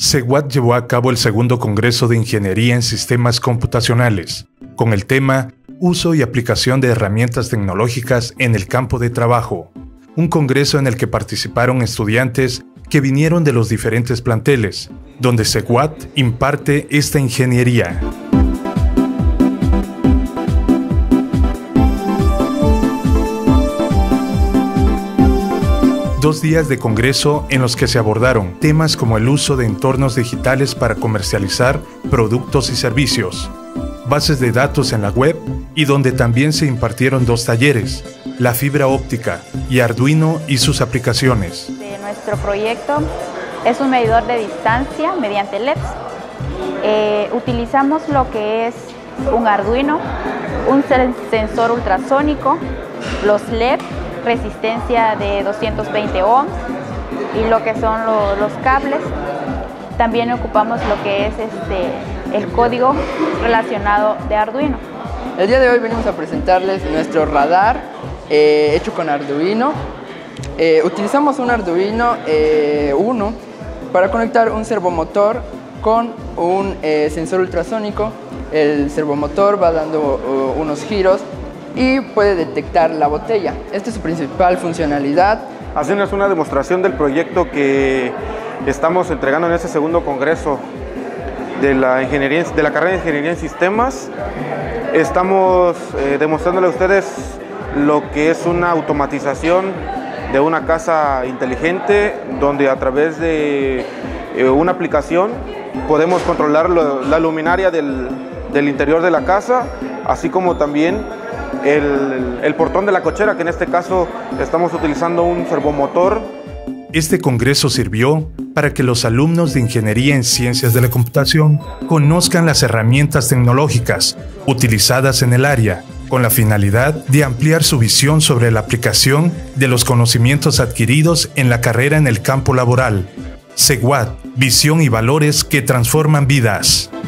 CEGUAT llevó a cabo el segundo Congreso de Ingeniería en Sistemas Computacionales, con el tema Uso y aplicación de herramientas tecnológicas en el campo de trabajo. Un congreso en el que participaron estudiantes que vinieron de los diferentes planteles, donde CEGUAT imparte esta ingeniería. Dos días de congreso en los que se abordaron temas como el uso de entornos digitales para comercializar productos y servicios, bases de datos en la web y donde también se impartieron dos talleres, la fibra óptica y Arduino y sus aplicaciones. Nuestro proyecto es un medidor de distancia mediante LEDs. Utilizamos lo que es un Arduino, un sensor ultrasónico, los LED, resistencia de 220 ohms y lo que son los cables. También ocupamos lo que es el código relacionado de Arduino. El día de hoy venimos a presentarles nuestro radar hecho con Arduino. Utilizamos un Arduino Uno para conectar un servomotor con un sensor ultrasónico. El servomotor va dando unos giros y puede detectar la botella. Esta es su principal funcionalidad. Haciendo una demostración del proyecto que estamos entregando en este segundo congreso de la carrera de Ingeniería en Sistemas. Estamos demostrándole a ustedes lo que es una automatización de una casa inteligente, donde a través de una aplicación podemos controlar la luminaria del interior de la casa, así como también el portón de la cochera, que en este caso estamos utilizando un servomotor. Este congreso sirvió para que los alumnos de Ingeniería en Ciencias de la Computación conozcan las herramientas tecnológicas utilizadas en el área, con la finalidad de ampliar su visión sobre la aplicación de los conocimientos adquiridos en la carrera en el campo laboral. CEGUAT, visión y valores que transforman vidas.